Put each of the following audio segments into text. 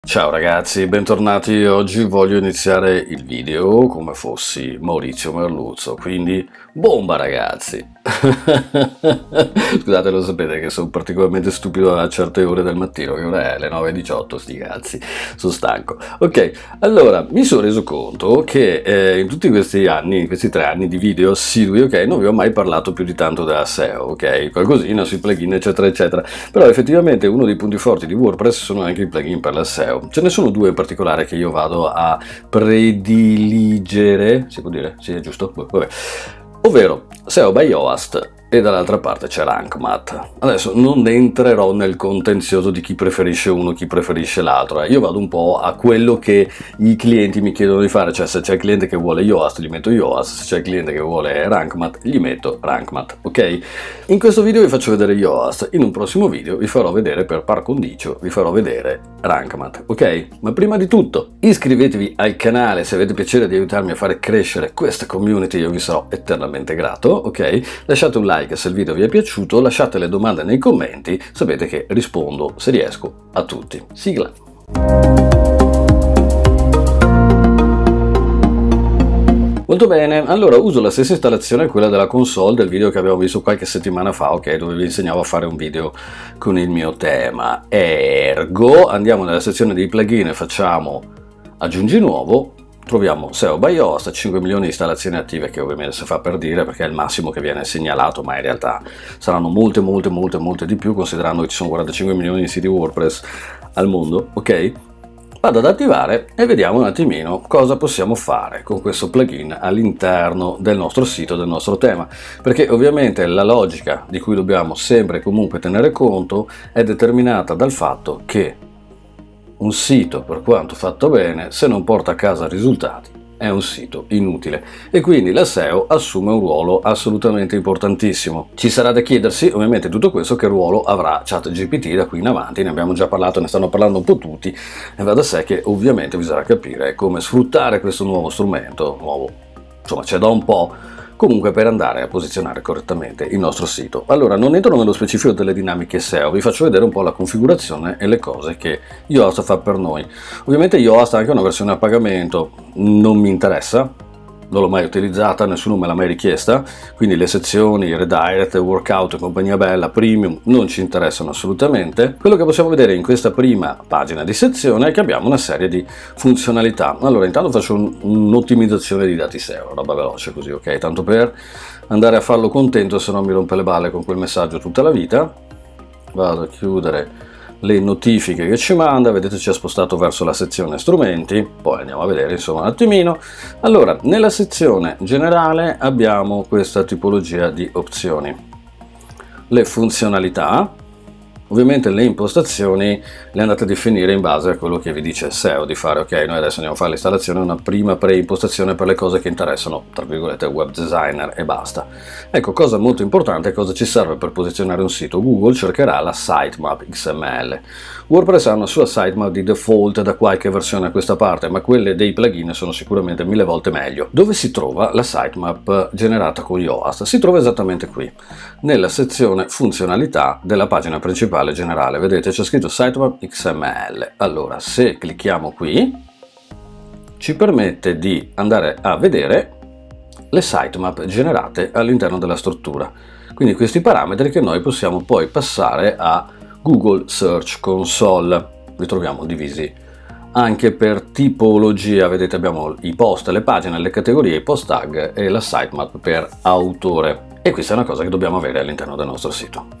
Ciao ragazzi, bentornati. Oggi voglio iniziare il video come fossi Maurizio Merluzzo, quindi bomba ragazzi! Scusate, lo sapete che sono particolarmente stupido a certe ore del mattino, che ora è le 9:18, sti cazzi, sono stanco. Ok, allora, mi sono reso conto che in tutti questi anni, in questi 3 anni di video assidui, ok, non vi ho mai parlato più di tanto della SEO, ok, qualcosina sui plugin eccetera eccetera, però effettivamente uno dei punti forti di WordPress sono anche i plugin per la SEO. Ce ne sono due in particolare che io vado a prediligere, si può dire? Sì, è giusto? Vabbè. Ovvero SEO by Yoast e dall'altra parte c'è Rank Math. Adesso non entrerò nel contenzioso di chi preferisce uno, chi preferisce l'altro. Io vado un po' a quello che i clienti mi chiedono di fare, cioè se c'è il cliente che vuole Yoast gli metto Yoast, se c'è il cliente che vuole Rank Math gli metto Rank Math, ok? In questo video vi faccio vedere Yoast, in un prossimo video vi farò vedere per par condicio, vi farò vedere Rank Math, ok? Ma prima di tutto iscrivetevi al canale se avete piacere di aiutarmi a fare crescere questa community, io vi sarò eternamente grato, ok? Lasciate un like se il video vi è piaciuto, lasciate le domande nei commenti, sapete che rispondo se riesco a tutti. Sigla! Molto bene, allora uso la stessa installazione, quella della console del video che abbiamo visto qualche settimana fa, ok, dove vi insegnavo a fare un video con il mio tema. Ergo, andiamo nella sezione dei plugin e facciamo aggiungi nuovo. Troviamo SEO by Yoast, 5 milioni di installazioni attive, che ovviamente si fa per dire perché è il massimo che viene segnalato, ma in realtà saranno molte di più, considerando che ci sono 45 milioni di siti WordPress al mondo, ok? Vado ad attivare e vediamo un attimino cosa possiamo fare con questo plugin all'interno del nostro sito, del nostro tema, perché ovviamente la logica di cui dobbiamo sempre e comunque tenere conto è determinata dal fatto che un sito, per quanto fatto bene, se non porta a casa risultati, è un sito inutile e quindi la SEO assume un ruolo assolutamente importantissimo. Ci sarà da chiedersi, ovviamente, tutto questo che ruolo avrà ChatGPT da qui in avanti, ne abbiamo già parlato, ne stanno parlando un po' tutti e va da sé che ovviamente bisogna capire come sfruttare questo nuovo strumento, insomma c'è da un po', comunque per andare a posizionare correttamente il nostro sito. Allora, non entro nello specifico delle dinamiche SEO, vi faccio vedere un po' la configurazione e le cose che Yoast fa per noi. Ovviamente Yoast ha anche una versione a pagamento, non mi interessa, non l'ho mai utilizzata, nessuno me l'ha mai richiesta, quindi le sezioni, redirect, workout e compagnia bella, premium, non ci interessano assolutamente. Quello che possiamo vedere in questa prima pagina di sezione è che abbiamo una serie di funzionalità. Allora, intanto faccio un'ottimizzazione di dati SEO, roba veloce così, ok? Tanto per andare a farlo contento, se no mi rompe le balle con quel messaggio tutta la vita. Vado a chiudere le notifiche che ci manda, vedete ci ha spostato verso la sezione strumenti, poi andiamo a vedere insomma un attimino. Allora, nella sezione generale abbiamo questa tipologia di opzioni, le funzionalità, ovviamente le impostazioni le andate a definire in base a quello che vi dice SEO di fare, ok? Noi adesso andiamo a fare l'installazione, una prima pre-impostazione per le cose che interessano, tra virgolette, web designer e basta. Ecco, cosa molto importante, cosa ci serve per posizionare un sito? Google cercherà la sitemap XML. WordPress ha una sua sitemap di default da qualche versione a questa parte, ma quelle dei plugin sono sicuramente 1000 volte meglio. Dove si trova la sitemap generata con Yoast? Si trova esattamente qui, nella sezione funzionalità della pagina principale generale, vedete c'è scritto sitemap XML. Allora, se clicchiamo qui ci permette di andare a vedere le sitemap generate all'interno della struttura, quindi questi parametri che noi possiamo poi passare a Google Search Console. Li troviamo divisi anche per tipologia, vedete abbiamo i post, le pagine, le categorie, i post tag e la sitemap per autore, e questa è una cosa che dobbiamo avere all'interno del nostro sito.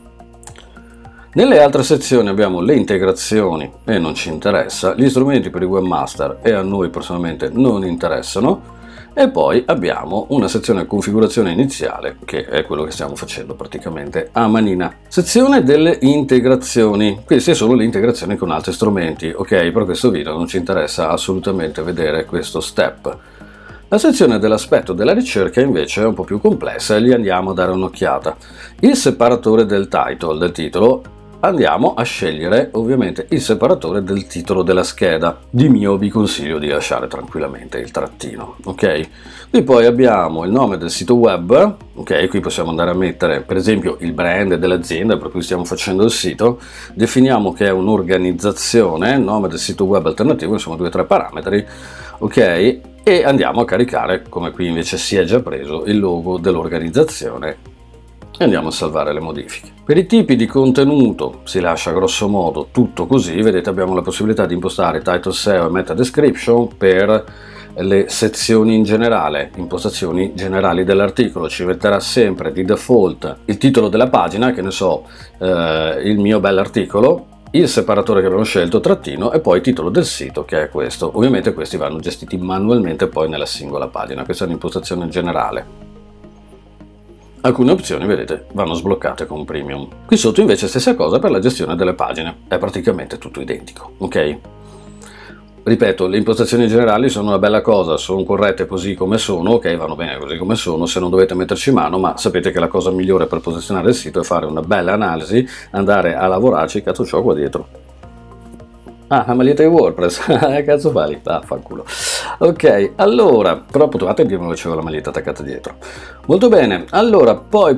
Nelle altre sezioni abbiamo le integrazioni e non ci interessa, gli strumenti per i webmaster e a noi personalmente non interessano, e poi abbiamo una sezione configurazione iniziale che è quello che stiamo facendo praticamente a manina. Sezione delle integrazioni, queste sono le integrazioni con altri strumenti, ok? Per questo video non ci interessa assolutamente vedere questo step. La sezione dell'aspetto della ricerca invece è un po' più complessa e gli andiamo a dare un'occhiata. Il separatore del title, del titolo, andiamo a scegliere ovviamente il separatore del titolo della scheda. Di mio vi consiglio di lasciare tranquillamente il trattino, ok? Qui poi abbiamo il nome del sito web, ok? Qui possiamo andare a mettere per esempio il brand dell'azienda per cui stiamo facendo il sito, definiamo che è un'organizzazione, nome del sito web alternativo, insomma 2 o 3 parametri, ok? E andiamo a caricare, come qui invece si è già preso, il logo dell'organizzazione e andiamo a salvare le modifiche. Per i tipi di contenuto si lascia grosso modo tutto così, vedete abbiamo la possibilità di impostare title SEO e meta description per le sezioni in generale, impostazioni generali dell'articolo, ci metterà sempre di default il titolo della pagina, che ne so, il mio bell'articolo, il separatore che abbiamo scelto, trattino, e poi il titolo del sito, che è questo. Ovviamente questi vanno gestiti manualmente poi nella singola pagina, questa è un'impostazione generale. Alcune opzioni, vedete, vanno sbloccate con Premium. Qui sotto invece stessa cosa per la gestione delle pagine, è praticamente tutto identico, ok? Ripeto, le impostazioni generali sono una bella cosa, sono corrette così come sono, ok, vanno bene così come sono, se non dovete metterci mano, ma sapete che la cosa migliore per posizionare il sito è fare una bella analisi, andare a lavorarci, cazzo c'ho qua dietro. Ah, la maglietta di WordPress, cazzo fa lì? Ah, fanculo. Ok, allora, però potevate dirmi che c'era la maglietta attaccata dietro. Molto bene, allora, poi.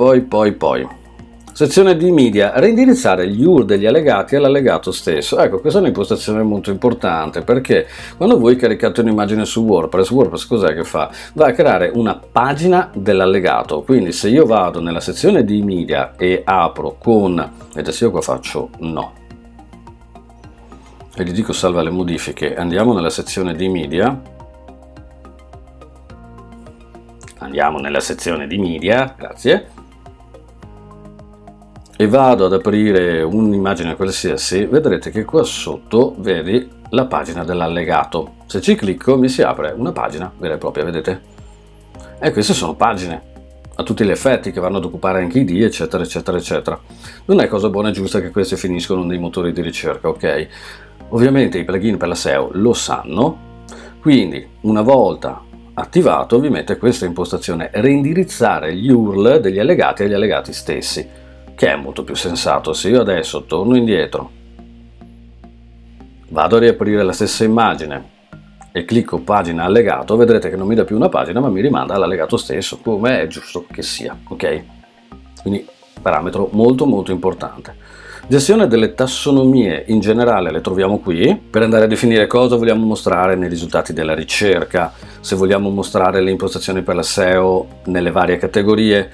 Sezione di media, reindirizzare gli URL degli allegati all'allegato stesso. Ecco, questa è un'impostazione molto importante, perché quando voi caricate un'immagine su WordPress cos'è che fa? Va a creare una pagina dell'allegato, quindi se io vado nella sezione di media e apro con, vedete se io qua faccio no, e gli dico salva le modifiche, andiamo nella sezione di media, grazie, e vado ad aprire un'immagine qualsiasi, vedrete che qua sotto vedi la pagina dell'allegato. Se ci clicco mi si apre una pagina vera e propria, vedete? E queste sono pagine a tutti gli effetti che vanno ad occupare anche ID, eccetera eccetera eccetera. Non è cosa buona e giusta che queste finiscono nei motori di ricerca, ok? Ovviamente i plugin per la SEO lo sanno, quindi una volta attivato vi mette questa impostazione, reindirizzare gli URL degli allegati agli allegati stessi, che è molto più sensato. Se io adesso torno indietro, vado a riaprire la stessa immagine e clicco pagina allegato, vedrete che non mi dà più una pagina ma mi rimanda all'allegato stesso, come è giusto che sia, ok? Quindi parametro molto molto importante. Gestione delle tassonomie in generale le troviamo qui, per andare a definire cosa vogliamo mostrare nei risultati della ricerca, se vogliamo mostrare le impostazioni per la SEO nelle varie categorie,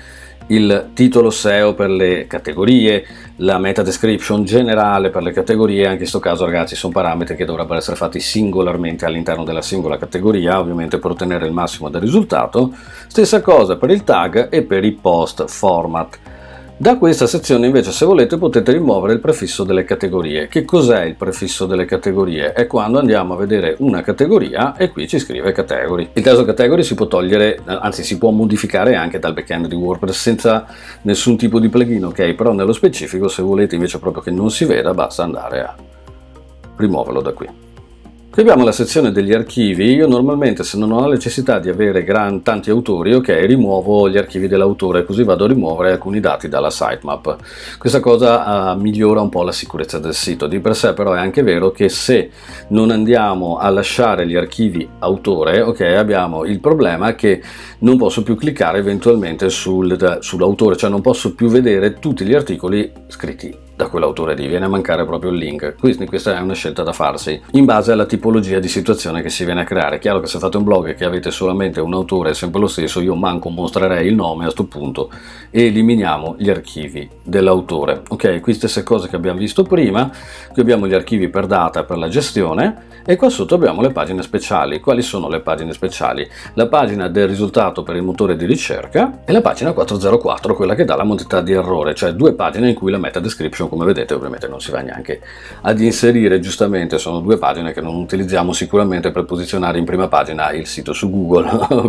il titolo SEO per le categorie, la meta description generale per le categorie. Anche in questo caso ragazzi sono parametri che dovrebbero essere fatti singolarmente all'interno della singola categoria, ovviamente per ottenere il massimo del risultato. Stessa cosa per il tag e per i post format. Da questa sezione invece, se volete, potete rimuovere il prefisso delle categorie. Che cos'è il prefisso delle categorie? È quando andiamo a vedere una categoria e qui ci scrive category. Il caso category si può togliere, anzi si può modificare anche dal backend di WordPress senza nessun tipo di plugin, ok? Però nello specifico, se volete invece proprio che non si veda, basta andare a rimuoverlo da qui. Qui abbiamo la sezione degli archivi. Io normalmente, se non ho la necessità di avere tanti autori, ok, rimuovo gli archivi dell'autore, così vado a rimuovere alcuni dati dalla sitemap. Questa cosa migliora un po' la sicurezza del sito. Di per sé però è anche vero che se non andiamo a lasciare gli archivi autore, ok, abbiamo il problema che non posso più cliccare eventualmente sull'autore, cioè non posso più vedere tutti gli articoli scritti da quell'autore lì, viene a mancare proprio il link. Quindi questa è una scelta da farsi in base alla tipologia di situazione che si viene a creare. È chiaro che se fate un blog e che avete solamente un autore è sempre lo stesso, io manco mostrerei il nome a sto punto e eliminiamo gli archivi dell'autore. Ok, qui stesse cose che abbiamo visto prima. Qui abbiamo gli archivi per data per la gestione e qua sotto abbiamo le pagine speciali. Quali sono le pagine speciali? La pagina del risultato per il motore di ricerca e la pagina 404, quella che dà la modalità di errore, cioè due pagine in cui la meta description, come vedete, ovviamente non si va neanche ad inserire. Giustamente sono due pagine che non utilizziamo sicuramente per posizionare in prima pagina il sito su Google,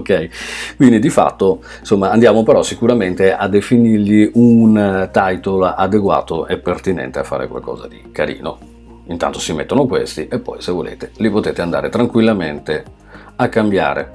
ok? Quindi di fatto, insomma, andiamo però sicuramente a definirgli un title adeguato e pertinente a fare qualcosa di carino. Intanto si mettono questi e poi, se volete, li potete andare tranquillamente a cambiare.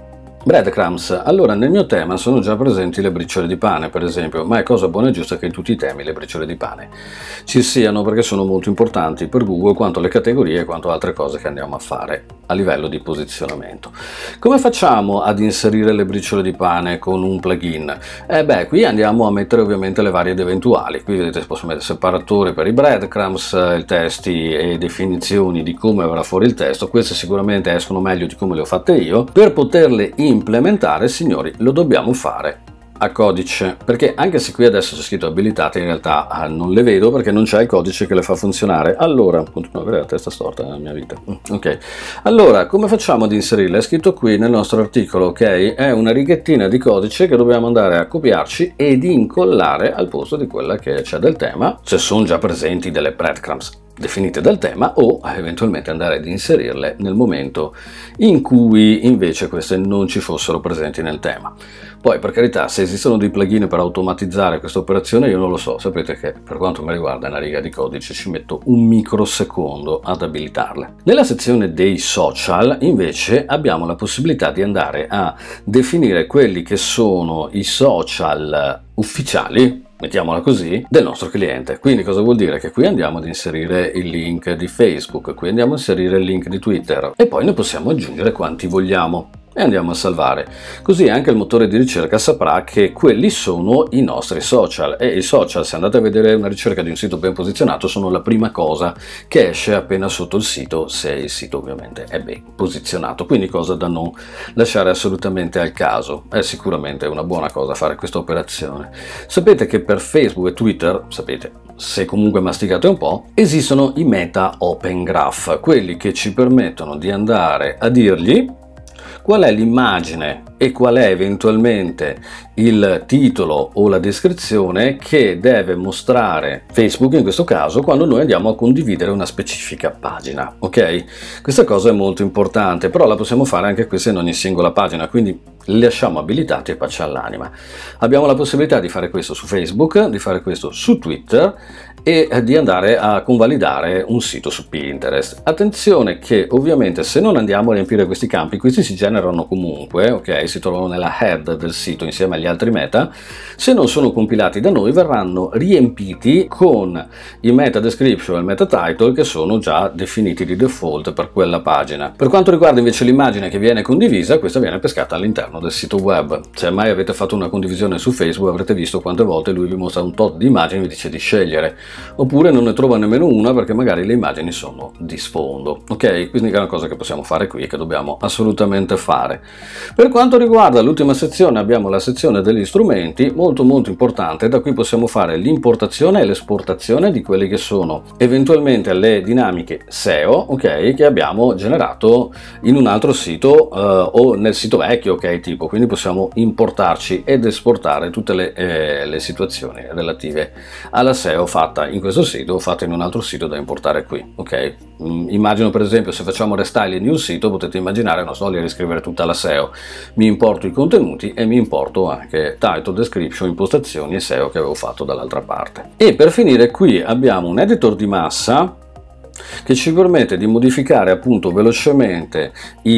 Breadcrumbs. Allora, nel mio tema sono già presenti le briciole di pane, per esempio, ma è cosa buona e giusta che in tutti i temi le briciole di pane ci siano, perché sono molto importanti per Google quanto le categorie quanto altre cose che andiamo a fare a livello di posizionamento. Come facciamo ad inserire le briciole di pane con un plugin? Qui andiamo a mettere ovviamente le varie ed eventuali. Qui vedete, posso mettere separatore per i breadcrumbs, i testi e definizioni di come verrà fuori il testo. Queste sicuramente escono meglio di come le ho fatte io. Per poterle implementare, signori, lo dobbiamo fare a codice, perché anche se qui adesso c'è scritto abilitate, in realtà non le vedo perché non c'è il codice che le fa funzionare. Allora, continuo a avere la testa storta nella mia vita. Ok, allora come facciamo ad inserirle? È scritto qui nel nostro articolo, ok? È una righettina di codice che dobbiamo andare a copiarci ed incollare al posto di quella che c'è del tema, se sono già presenti delle breadcrumbs definite dal tema, o eventualmente andare ad inserirle nel momento in cui invece queste non ci fossero presenti nel tema. Poi, per carità, se esistono dei plugin per automatizzare questa operazione io non lo so. Sapete che per quanto mi riguarda una riga di codice ci metto un microsecondo ad abilitarle. Nella sezione dei social invece abbiamo la possibilità di andare a definire quelli che sono i social ufficiali, mettiamola così, del nostro cliente. Quindi cosa vuol dire? Che qui andiamo ad inserire il link di Facebook, qui andiamo a inserire il link di Twitter e poi ne possiamo aggiungere quanti vogliamo e andiamo a salvare. Così anche il motore di ricerca saprà che quelli sono i nostri social, e i social, se andate a vedere una ricerca di un sito ben posizionato, sono la prima cosa che esce appena sotto il sito, se il sito ovviamente è ben posizionato, quindi cosa da non lasciare assolutamente al caso. È sicuramente una buona cosa fare questa operazione. Sapete che per Facebook e Twitter, sapete, se comunque masticate un po', esistono i meta open graph, quelli che ci permettono di andare a dirgli qual è l'immagine e qual è eventualmente il titolo o la descrizione che deve mostrare Facebook in questo caso quando noi andiamo a condividere una specifica pagina, ok? Questa cosa è molto importante, però la possiamo fare anche questa in ogni singola pagina, quindi li lasciamo abilitati e pace all'anima. Abbiamo la possibilità di fare questo su Facebook, di fare questo su Twitter e di andare a convalidare un sito su Pinterest. Attenzione che ovviamente se non andiamo a riempire questi campi, questi si generano comunque, ok? Si trovano nella head del sito insieme agli altri meta. Se non sono compilati da noi verranno riempiti con il meta description e il meta title che sono già definiti di default per quella pagina. Per quanto riguarda invece l'immagine che viene condivisa, questa viene pescata all'interno del sito web. Se mai avete fatto una condivisione su Facebook avrete visto quante volte lui vi mostra un tot di immagini e vi dice di scegliere, oppure non ne trova nemmeno una perché magari le immagini sono di sfondo, ok? Quindi è una cosa che possiamo fare qui e che dobbiamo assolutamente fare. Per quanto riguarda l'ultima sezione abbiamo la sezione degli strumenti, molto importante. Da qui possiamo fare l'importazione e l'esportazione di quelle che sono eventualmente le dinamiche SEO, ok? Che abbiamo generato in un altro sito o nel sito vecchio, ok? Tipo, quindi possiamo importarci ed esportare tutte le situazioni relative alla SEO fatta in questo sito o fatta in un altro sito da importare qui, ok? Immagino per esempio se facciamo restyling di un sito, potete immaginare, non so, di riscrivere tutta la SEO. Mi importo i contenuti e mi importo anche title, description, impostazioni e SEO che avevo fatto dall'altra parte. E per finire qui abbiamo un editor di massa che ci permette di modificare appunto velocemente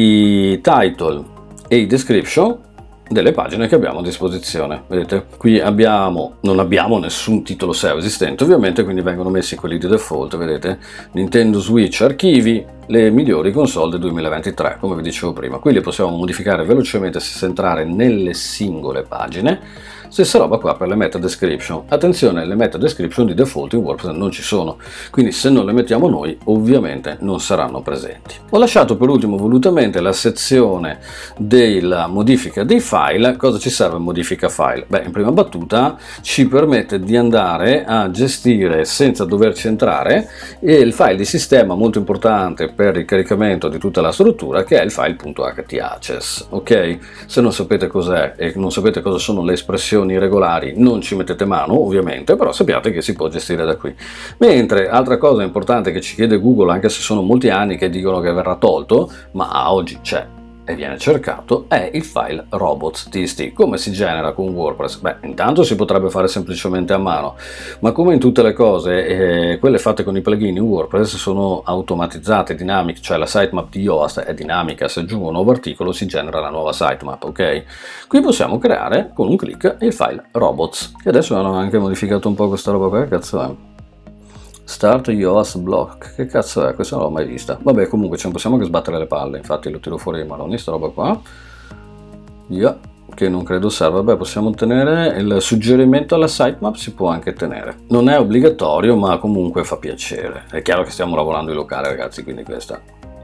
i title e i description delle pagine che abbiamo a disposizione. Vedete, qui non abbiamo nessun titolo SEO esistente ovviamente, quindi vengono messi quelli di default. Vedete, Nintendo Switch archivi, le migliori console del 2023, come vi dicevo prima. Qui li possiamo modificare velocemente senza entrare nelle singole pagine. Stessa roba qua per le meta description. Attenzione, le meta description di default in WordPress non ci sono, quindi se non le mettiamo noi ovviamente non saranno presenti. Ho lasciato per ultimo volutamente la sezione della modifica dei file. Cosa ci serve modifica file? Beh, in prima battuta ci permette di andare a gestire senza doverci entrare il file di sistema molto importante per il caricamento di tutta la struttura, che è il file.htaccess, ok? Se non sapete cos'è e non sapete cosa sono le espressioni regolari non ci mettete mano ovviamente, però sappiate che si può gestire da qui. Mentre altra cosa importante che ci chiede Google, anche se sono molti anni che dicono che verrà tolto, ma a oggi c'è e viene cercato è il file robots.txt. Come si genera con WordPress? Beh, intanto si potrebbe fare semplicemente a mano, ma come in tutte le cose, quelle fatte con i plugin in WordPress sono automatizzate, dinamiche, cioè la sitemap di Yoast è dinamica, se aggiungo un nuovo articolo si genera la nuova sitemap, ok? Qui possiamo creare con un clic il file robots, che adesso hanno anche modificato un po' questa roba qua, che cazzo è? Start Yoast block, che cazzo è? Questa non l'ho mai vista. Vabbè, comunque ce ne possiamo che sbattere le palle, infatti lo tiro fuori di maroni, sta roba qua. Che non credo serva. Vabbè, possiamo ottenere il suggerimento alla sitemap, si può anche tenere. Non è obbligatorio, ma comunque fa piacere. È chiaro che stiamo lavorando in locale, ragazzi, quindi questa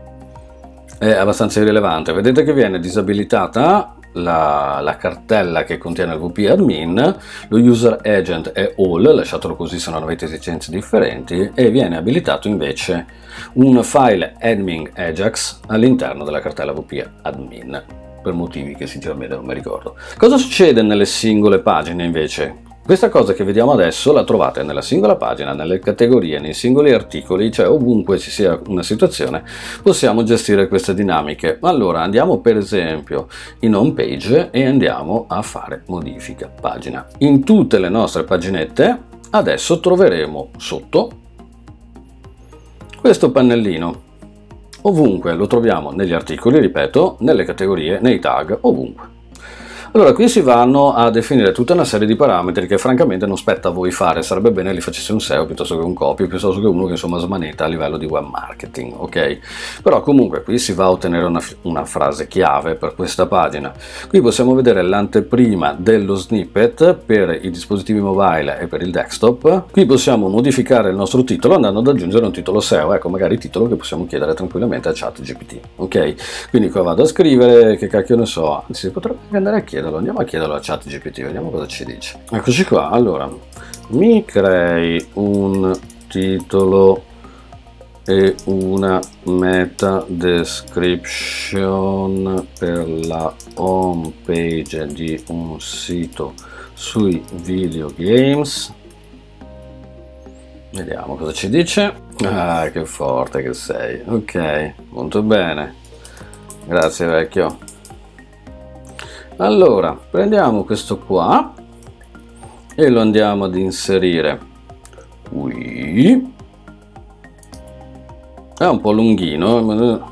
è abbastanza irrilevante. Vedete che viene disabilitata la cartella che contiene il WP admin, lo user agent è all, lasciatelo così se non avete esigenze differenti, e viene abilitato invece un file admin ajax all'interno della cartella WP admin, per motivi che sinceramente non mi ricordo. Cosa succede nelle singole pagine invece? Questa cosa che vediamo adesso la trovate nella singola pagina, nelle categorie, nei singoli articoli, cioè ovunque ci sia una situazione possiamo gestire queste dinamiche. Allora andiamo per esempio in home page e andiamo a fare modifica pagina. In tutte le nostre paginette adesso troveremo sotto questo pannellino. Ovunque lo troviamo negli articoli, ripeto, nelle categorie, nei tag, ovunque. Allora, qui si vanno a definire tutta una serie di parametri che francamente non spetta a voi fare, sarebbe bene li facesse un SEO piuttosto che un copy, piuttosto che uno che insomma smanetta a livello di web marketing, ok? Però comunque qui si va a ottenere una frase chiave per questa pagina. Qui possiamo vedere l'anteprima dello snippet per i dispositivi mobile e per il desktop. Qui possiamo modificare il nostro titolo andando ad aggiungere un titolo SEO, ecco magari il titolo che possiamo chiedere tranquillamente a ChatGPT, ok? Quindi qua vado a scrivere, che cacchio ne so, si potrebbe andare a chiedere. Andiamo a chiederlo a ChatGPT, vediamo cosa ci dice. Eccoci qua, allora, mi crei un titolo e una meta description per la home page di un sito sui videogames. Vediamo cosa ci dice. Ah, che forte che sei. Ok, molto bene. Grazie vecchio. Allora, prendiamo questo qua e lo andiamo ad inserire qui. È un po' lunghino.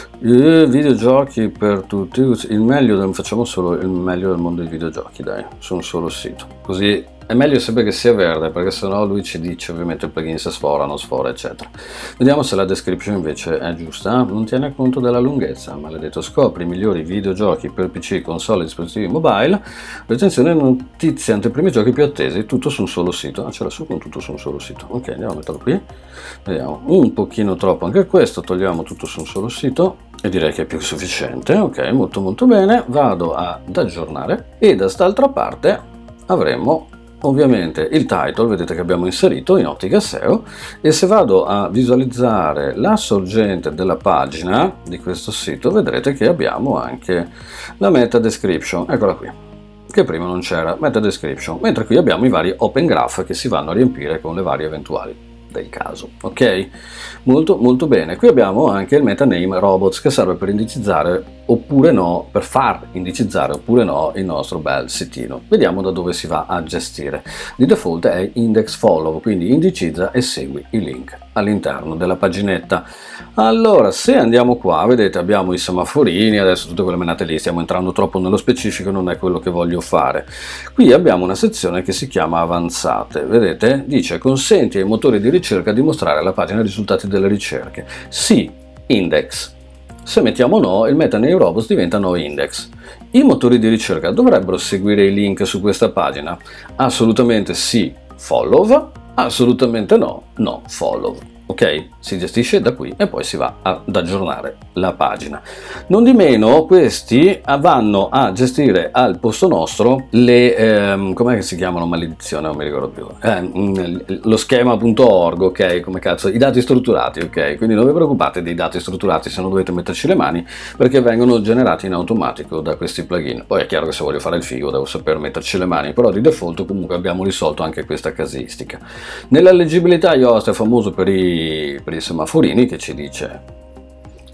Videogiochi per tutti. Il meglio facciamo solo il meglio del mondo dei videogiochi, dai, su un solo sito. Così è meglio sempre che sia verde, perché sennò lui ci dice ovviamente il plugin se sfora, non sfora, eccetera. Vediamo se la description invece è giusta. Non tiene conto della lunghezza, maledetto. Scopri i migliori videogiochi per PC, console e dispositivi mobile. Recensione, notizie, anteprimi giochi più attesi, tutto su un solo sito. Ah, ce l'ha su con tutto su un solo sito. Ok, andiamo a metterlo qui. Vediamo, un pochino troppo anche questo, togliamo tutto su un solo sito. E direi che è più che sufficiente. Ok, molto molto bene. Vado ad aggiornare e da quest'altra parte avremo ovviamente il title, vedete che abbiamo inserito in ottica SEO, e se vado a visualizzare la sorgente della pagina di questo sito vedrete che abbiamo anche la meta description, eccola qui, che prima non c'era, meta description, mentre qui abbiamo i vari open graph che si vanno a riempire con le varie eventuali del caso, ok? Molto molto bene. Qui abbiamo anche il meta name robots che serve per indicizzare oppure no, per far indicizzare oppure no il nostro bel sitino. Vediamo da dove si va a gestire. Di default è index follow, quindi indicizza e segui i link all'interno della paginetta. Allora, se andiamo qua, vedete abbiamo i semaforini, adesso tutte quelle menate lì, stiamo entrando troppo nello specifico, non è quello che voglio fare. Qui abbiamo una sezione che si chiama avanzate, vedete? Dice consenti ai motori di ricerca di mostrare alla pagina i risultati delle ricerche. Sì, index. Se mettiamo no, il meta nei robots diventa no index. I motori di ricerca dovrebbero seguire i link su questa pagina? Assolutamente sì, follow, assolutamente no, no follow. Ok? Si gestisce da qui e poi si va ad aggiornare la pagina. Non di meno, questi vanno a gestire al posto nostro le, com'è che si chiamano, maledizione, non mi ricordo più, lo schema.org, ok? Come cazzo, i dati strutturati, ok? Quindi non vi preoccupate dei dati strutturati se non dovete metterci le mani, perché vengono generati in automatico da questi plugin. Poi è chiaro che se voglio fare il figo devo saper metterci le mani, però di default comunque abbiamo risolto anche questa casistica. Nella leggibilità Yoast è famoso per i semaforini che ci dice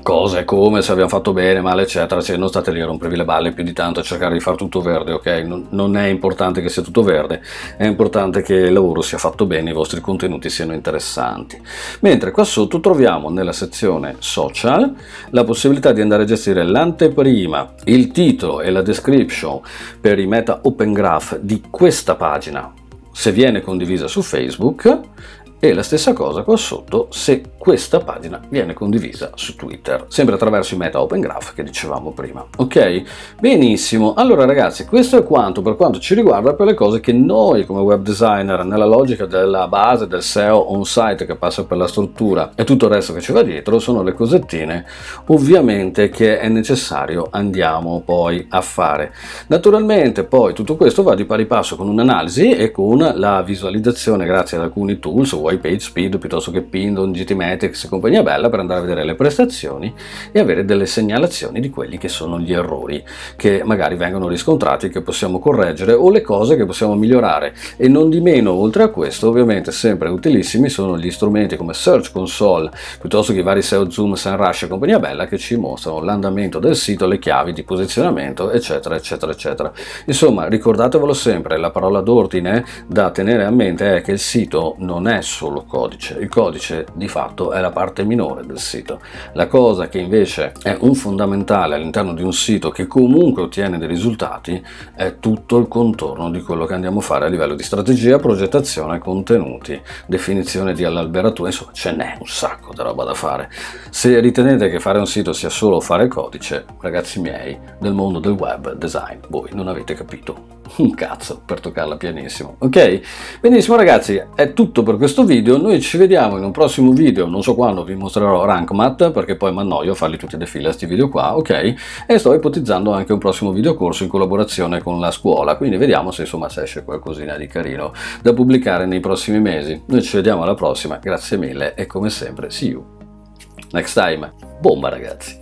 cose come se abbiamo fatto bene, male, eccetera, cioè non state lì a rompervi le balle più di tanto a cercare di fare tutto verde, ok? Non è importante che sia tutto verde, è importante che il lavoro sia fatto bene, i vostri contenuti siano interessanti. Mentre qua sotto troviamo nella sezione social la possibilità di andare a gestire l'anteprima, il titolo e la description per i meta open graph di questa pagina, se viene condivisa su Facebook, e la stessa cosa qua sotto se questa pagina viene condivisa su Twitter, sempre attraverso i meta open graph che dicevamo prima. Ok? Benissimo, allora ragazzi, questo è quanto per quanto ci riguarda per le cose che noi come web designer, nella logica della base del SEO on site che passa per la struttura e tutto il resto che ci va dietro, sono le cosettine ovviamente che è necessario andiamo poi a fare. Naturalmente poi tutto questo va di pari passo con un'analisi e con la visualizzazione grazie ad alcuni tools, Page Speed piuttosto che Pindon, GTmetrix e compagnia bella, per andare a vedere le prestazioni e avere delle segnalazioni di quelli che sono gli errori che magari vengono riscontrati, che possiamo correggere, o le cose che possiamo migliorare. E non di meno, oltre a questo, ovviamente sempre utilissimi sono gli strumenti come Search Console piuttosto che i vari SEO Zoom, SEMrush e compagnia bella, che ci mostrano l'andamento del sito, le chiavi di posizionamento, eccetera eccetera eccetera. Insomma, ricordatevelo sempre, la parola d'ordine da tenere a mente è che il sito non è solo codice, il codice di fatto è la parte minore del sito. La cosa che invece è un fondamentale all'interno di un sito che comunque ottiene dei risultati è tutto il contorno di quello che andiamo a fare a livello di strategia, progettazione, contenuti, definizione di all'alberatura, insomma ce n'è un sacco di roba da fare. Se ritenete che fare un sito sia solo fare il codice, ragazzi miei, del mondo del web design, voi non avete capito un cazzo, per toccarla pianissimo. Ok? Benissimo ragazzi, è tutto per questo video, noi ci vediamo in un prossimo video, non so quando vi mostrerò RankMath perché poi mi annoio a farli tutti di fila questi video qua, ok? E sto ipotizzando anche un prossimo videocorso in collaborazione con la scuola, quindi vediamo se insomma se esce qualcosina di carino da pubblicare nei prossimi mesi. Noi ci vediamo alla prossima, grazie mille e come sempre see you next time. Bomba ragazzi!